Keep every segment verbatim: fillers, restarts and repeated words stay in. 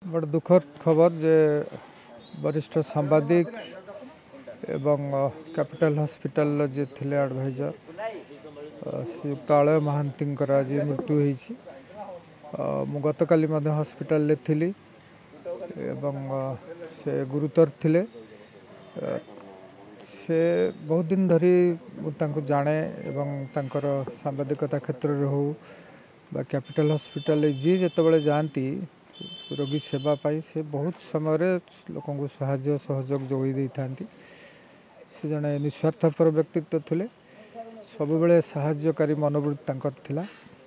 बड़ दुखद खबर जे वरिष्ठ सांबादिक एवं कैपिटल हॉस्पिटल जे थिले एडवाइजर श्रीयुक्त आलय महांती आज मृत्यु होईछि। मु गतकाली हॉस्पिटल थी एवं से गुरुतर थिले। से बहुत दिन धरी मुझे जाने एवं तांकर सांबादिकता क्षेत्र में हो बा कैपिटल हॉस्पिटल जी जिते जाती रोगी सेवा पाई से बहुत समय लोक साहाय्य सहयोग जोगाई दे था। से जड़े निस्वार्थपर व्यक्तित्व थे, सब बेले साहाय्यकारी मनोवृत्ति थिला।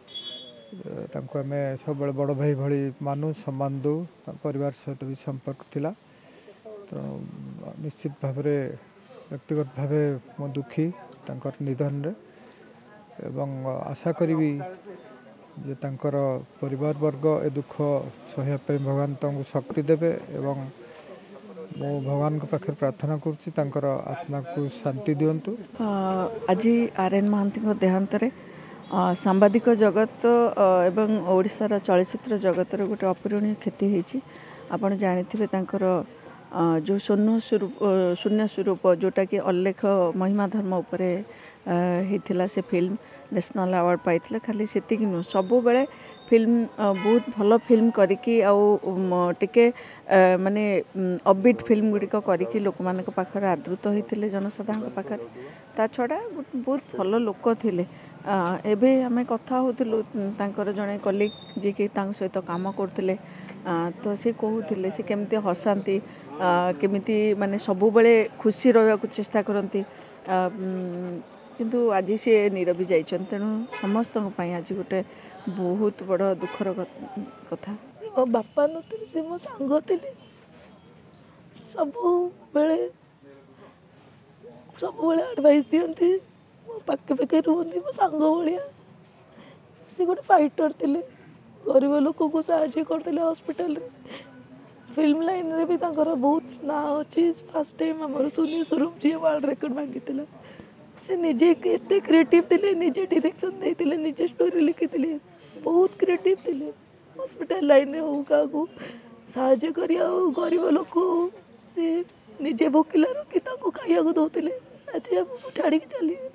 आम सब बड़ भाई भली मानु सम्मान दो, परिवार सहित भी संपर्क थिला। तो निश्चित भाव व्यक्तिगत भाव मो दुखी तांकर निधन रे एवं आशा करी जे तांकर परिवार वर्ग ए दुख सह्य भगवान तांको शक्ति देवे एवं मो भगवान के पाखे प्रार्थना करुच्ची तांकर आत्मा को शांति दियंतु। आज आर एन महांती देहांत रे सांबादिक जगत एवं ओडिशार चलचित्र जगत रे गोटे अपूरणीय क्षति होईछि। आपण जानिथिबे तांकर जो शून्य स्वरूप शून्य स्वरूप जोटा कि अल्लेख महिमा धर्म उपरे होता से फिल्म नेशनल अवार्ड पाई। खाली सेति नुह सबु बेले फिल्म बहुत भल फिल्म करिकी टिके माने अपबीट फिल्म गुड़िक करिकी लोक मान पाखरे आदृत होते जनसाधारण पाखरे। ता छड़ा बहुत भल लोक थिले। एबे आमे कथा होतलु तांकर जने कलीग जे कि तांग सहित काम करथिले। तो से कहूथिले से केमती हसांती केमिति माने सबु बेले खुशी रहबा को चेष्टा करंती। किंतु आज सी नीरवी जाइछन। तेणु समस्त आज गोटे बहुत बड़ दुखर कथा। मो बापा नथिले से मो सांग थिले। सबु बेले सबु बेले एडवाइस दियंती। मो पाके पाके रुहंती मो सांग भलिया। से गोटे फाइटर थिले। गरीब लोक को साहाय्य करथिले हॉस्पिटल रे। फिल्म लाइन रे भी तांकर बहुत ना अछि। फर्स्ट टाइम हमर सुनी स्वरूप जी वर्ल्ड रिकॉर्ड मांगितिला। से निजे केते क्रिएटिव थिले, निजे डायरेक्शन देथिले, निजे स्टोरी लिखिथिले। बहुत क्रिएटिव थिले। हॉस्पिटल लाइन रे हो का को साहाय्य करिया गरीब लोक से निजे भोकिला रखि ताको खाइया को दोथिले। आज हम छाड़ी के चली